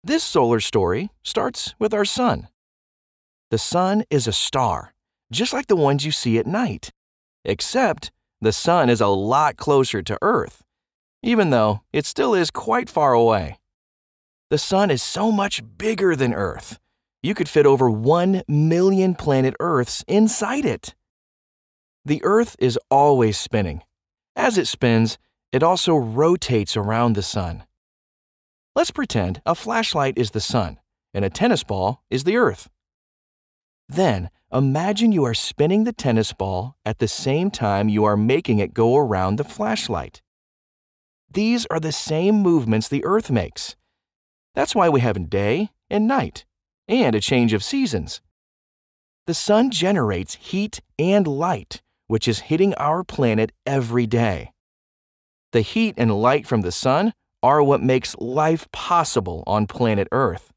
This solar story starts with our sun. The sun is a star, just like the ones you see at night, except the sun is a lot closer to Earth, even though it still is quite far away. The sun is so much bigger than Earth. You could fit over 1 million planet Earths inside it. The Earth is always spinning. As it spins, it also rotates around the sun. Let's pretend a flashlight is the sun and a tennis ball is the Earth. Then, imagine you are spinning the tennis ball at the same time you are making it go around the flashlight. These are the same movements the Earth makes. That's why we have day and night, and a change of seasons. The sun generates heat and light, which is hitting our planet every day. The heat and light from the sun are what makes life possible on planet Earth.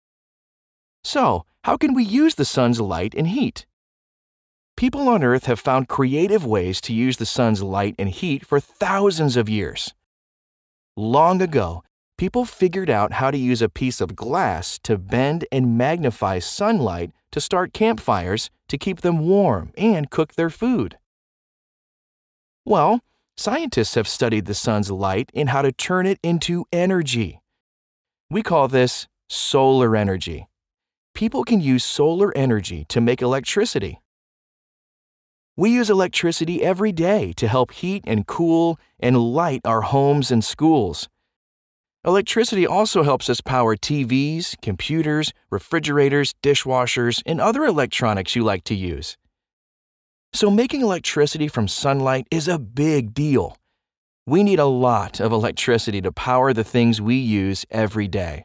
So, how can we use the sun's light and heat? People on Earth have found creative ways to use the sun's light and heat for thousands of years. Long ago, people figured out how to use a piece of glass to bend and magnify sunlight to start campfires to keep them warm and cook their food. Well, scientists have studied the sun's light and how to turn it into energy. We call this solar energy. People can use solar energy to make electricity. We use electricity every day to help heat and cool and light our homes and schools. Electricity also helps us power TVs, computers, refrigerators, dishwashers, and other electronics you like to use. So making electricity from sunlight is a big deal. We need a lot of electricity to power the things we use every day.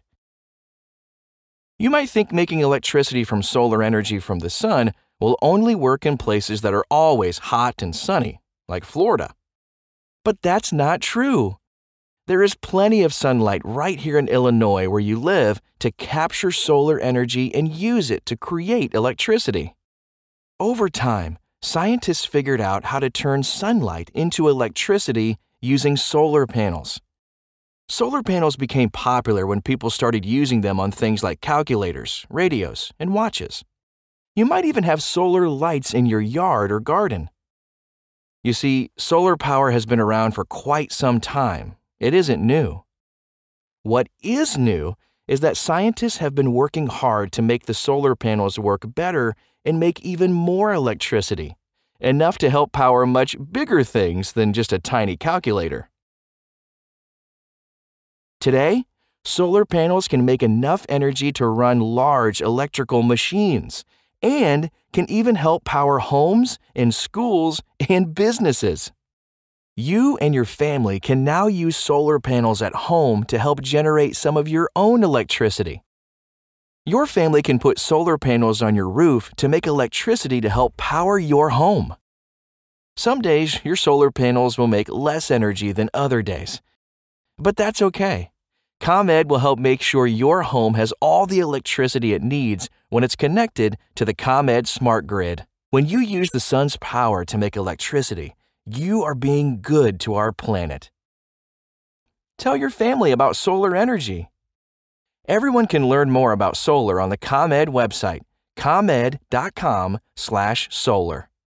You might think making electricity from solar energy from the sun will only work in places that are always hot and sunny, like Florida. But that's not true. There is plenty of sunlight right here in Illinois where you live to capture solar energy and use it to create electricity. Over time, scientists figured out how to turn sunlight into electricity using solar panels. Solar panels became popular when people started using them on things like calculators, radios, and watches. You might even have solar lights in your yard or garden. You see, solar power has been around for quite some time. It isn't new. What is new is that scientists have been working hard to make the solar panels work better and make even more electricity, enough to help power much bigger things than just a tiny calculator. Today, solar panels can make enough energy to run large electrical machines and can even help power homes and schools and businesses. You and your family can now use solar panels at home to help generate some of your own electricity. Your family can put solar panels on your roof to make electricity to help power your home. Some days, your solar panels will make less energy than other days. But that's okay. ComEd will help make sure your home has all the electricity it needs when it's connected to the ComEd smart grid. When you use the sun's power to make electricity, you are being good to our planet. Tell your family about solar energy. Everyone can learn more about solar on the ComEd website, comed.com/solar.